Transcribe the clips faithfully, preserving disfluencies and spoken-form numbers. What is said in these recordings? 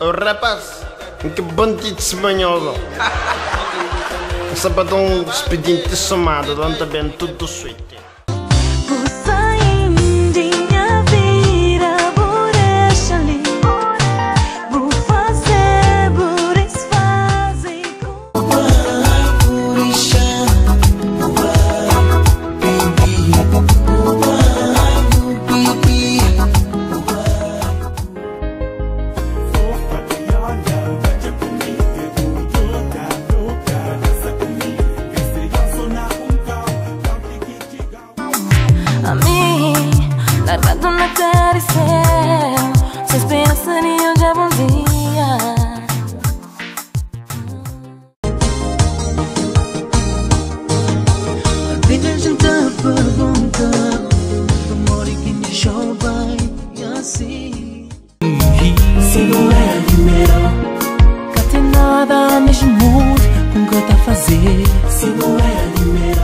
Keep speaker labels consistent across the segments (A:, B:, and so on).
A: O rapaz, que bandido espanholo. Sabadão expediente somado, onde também tudo suíte.
B: A mim, largado na terra e céu, sem esperança nem onde é bom dia.
C: A vida a gente pergunta, amor e quem deixou bem assim. Se não era dinheiro,
B: Cá tem nada neste mundo com que eu tá a fazer.
C: se não era dinheiro.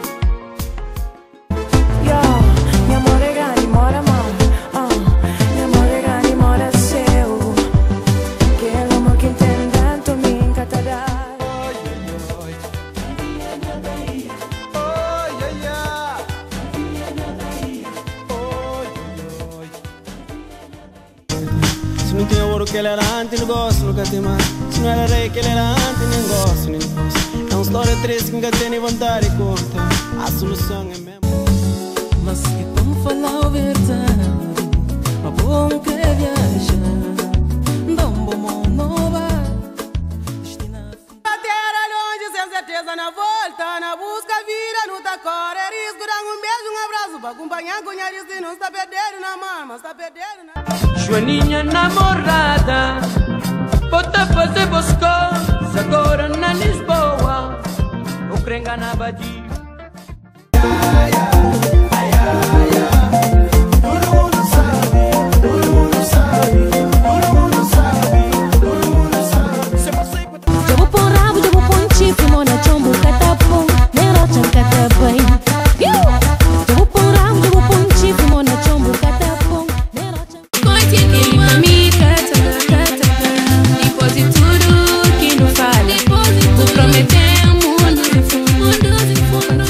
D: Se não tem ouro que ele era antes, negócio nunca tem mais. Se não era rei que ele era antes, nem gosto, nem negócio. É uma história triste que nunca tem nem vontade de contar. A solução é mesmo.
C: Mas que como falar a verdade, mas bom que viajar, dá um bom mão nova.
E: A terra longe, sem certeza na volta, na busca vira, não tá cor, é risco, dá um beijo, um abraço pra acompanhar com a risco, não está perdendo na mama, está perdendo na...
F: Joaninha namorada, bota fazer boas coisas agora na Lisboa. O crenga na Badia.
C: Todo mundo sabe, todo mundo sabe, todo mundo sabe, todo mundo sabe.
B: Eu vou pôr rabo, eu vou pôr um chifre, mona chombo, catapum, nero chan catapum. Eu vou pôr rabo, eu vou pôr um chifre, mona chombo, catapum, nero chan.
G: Ele pra mim cata, cata, depois de tudo que não fala, vou prometer um mundo de fundo, mundo de fundo.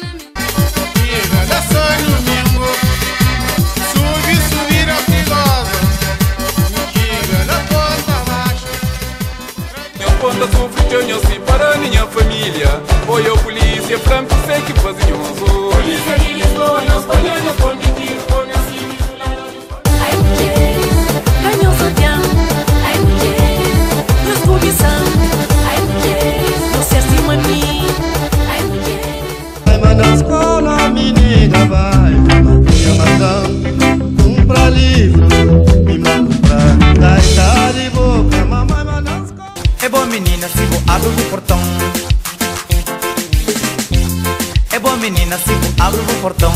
H: Quando sofro que eu não sei para a minha família. Foi a polícia, franco, sei que fazia um zoo. Polícia de Lisboa, não escolhe, não pode mentir, põe assim.
B: Ai mulheres, ai meu sodião, ai mulheres, meus cobição, ai mulheres, você acima de mim, ai mulheres.
A: Vai mandar escola, menina, vai. Me mandando, compra livro, me manda pra dar idade e boca, mamãe manda escola.
I: É boa menina se vou abro o portão. É boa menina se vou abro o portão.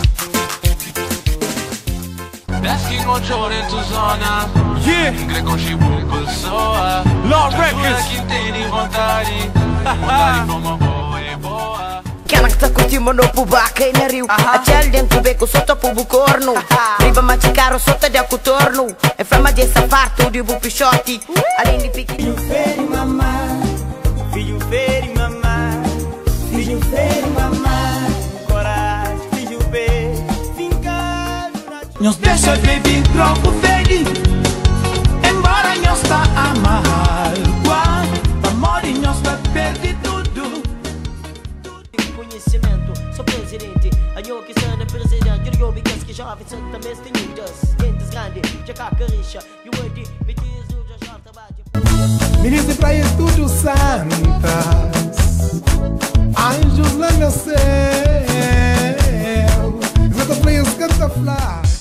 H: Desce que controle tu zona. Greco chibu pessoa. Lord Records. Que tem vontade. Vontade pra uma boa e boa.
E: Aquela que tá curtindo no pubaca e na rio. A tchel dentro do beco, sota pro bucorno. Riba maticaro, sota de acutorno. É fama de sapato, de bu pichote. Além de pique.
C: Filho feio, mamá, filho feio, mamá, filho feio, mamá, coragem, filho feio, fincado na... Nos deixa baby, troco feio, embora nós tá amarrado, amor e nós tá perdido tudo.
E: Conhecimento, sou presidente. A eu que sou na presidente. Eu me quero que jovem santa mestre ninjas. Dentes grandes, já cacarisha. E o Edi, me diz o já já trabalho.
J: Ministro para Estudos Santas, anjos lá no céu, exato para os canta fly.